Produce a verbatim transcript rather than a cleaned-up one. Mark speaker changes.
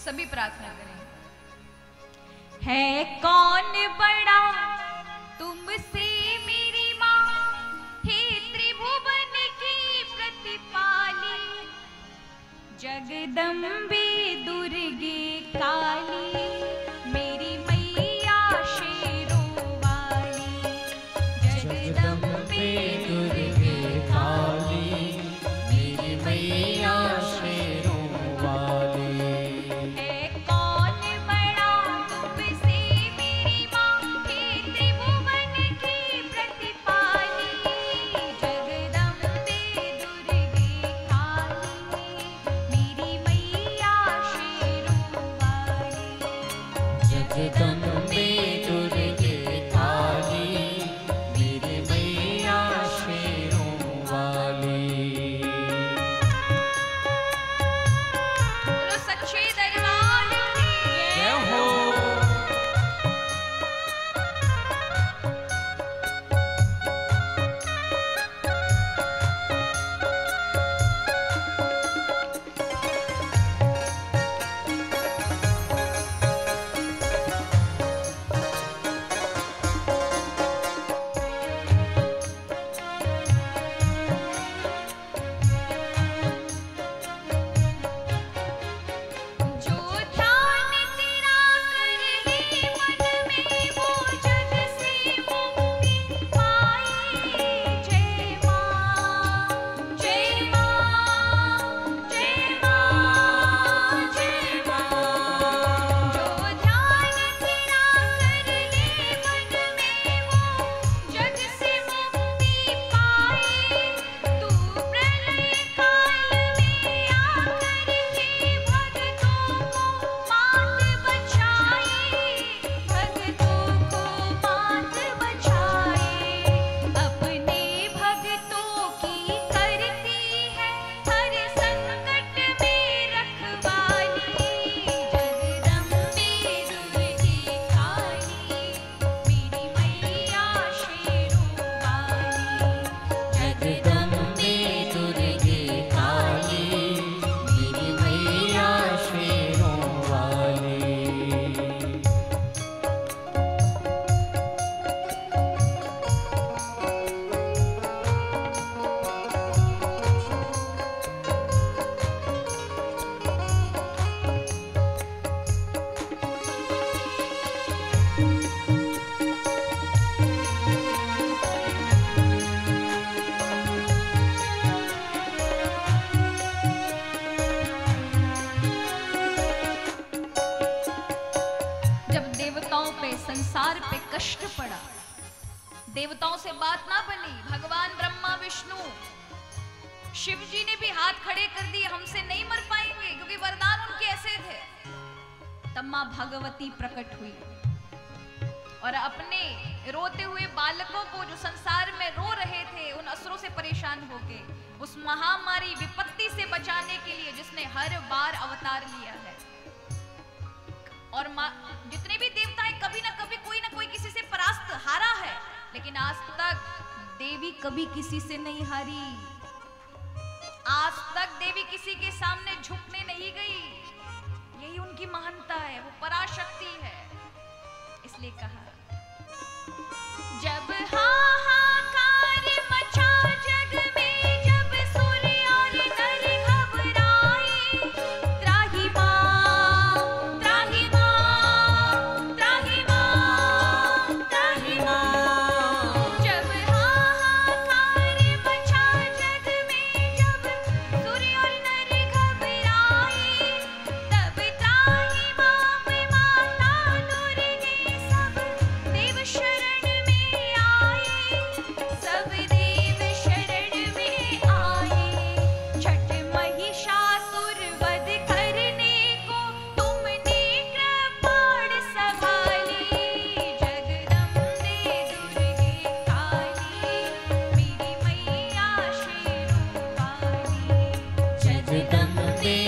Speaker 1: सभी प्रार्थना करें। है कौन बड़ा तुमसे मेरी माँ, हे त्रिभुवन की प्रतिपाली, जगदम्बे दुर्गे काली, मेरी मैया शेरों वाली। जगदम्बे दुर्गे काली, मेरी मैया शेरों वाली। है कौन बड़ा तुमसे मेरी माँ, हे त्रिभुवन की प्रतिपाली, जगदम्बे दुर्गे काली, मेरी मैया शेरों वाली।
Speaker 2: जगदम्बे दुर्गे काली, मेरी मैया शेरों वाली।
Speaker 1: बोलो सच्चे दरबार की
Speaker 2: जय हो।
Speaker 1: जो ध्यान तेरा कर ले मन में, वो जग से मुक्ति पाए। जय माँ, जय माँ, जय माँ, जय माँ। जो ध्यान तेरा कर ले मन में, वो जग से मुक्ति पाए। तू प्रलय काल में आकर के भक्तों को मात बचाए, भक्तों को मात बचाए। अपने भक्तों की करती है हर संकट में रखवाली। जगदम्बे दुर्गे काली, मेरी मैया शेरों वाली।
Speaker 2: जगदम्बे दुर्गे काली, मेरी मैया शेरों वाली।
Speaker 1: जब देवताओं पे, संसार पे कष्ट पड़ा, देवताओं से बात ना बनी, भगवान ब्रह्मा विष्णु शिव जी ने भी हाथ खड़े कर दिए, हमसे नहीं मर पाएंगे, क्योंकि वरदान उनके ऐसे थे। तब मां भगवती प्रकट हुई और अपने रोते हुए बालकों को, जो संसार में रो रहे थे, उन असुरों से परेशान होके, उस महामारी विपत्ति से बचाने के लिए जिसने हर बार अवतार लिया है। और माँ, जितने भी देवता हैं, कभी ना कभी कोई ना कोई किसी से परास्त हारा है, लेकिन आज तक देवी कभी किसी से नहीं हारी। आज तक देवी किसी के सामने झुकने नहीं गई। यही उनकी महानता है, वो पराशक्ति है। इसलिए कहा, जब हाहाकार मचा जग में, जब सूर्य और नर घबराए, त्राहि माँ, त्राहि माँ, त्राहि माँ, त्राहि माँ। जब हाहाकार मचा जग में, जब सूर्य और नर घबराए, तब त्राहि माँ में माता दुर्गे सब देव शरण में आए, सब देव शरण में आए। छठ महिषासुर वध करने को तुमने कृपाण संभाली। जगदम्बे दुर्गे काली, मेरी मैया शेरों वाली।
Speaker 2: जगदम्बे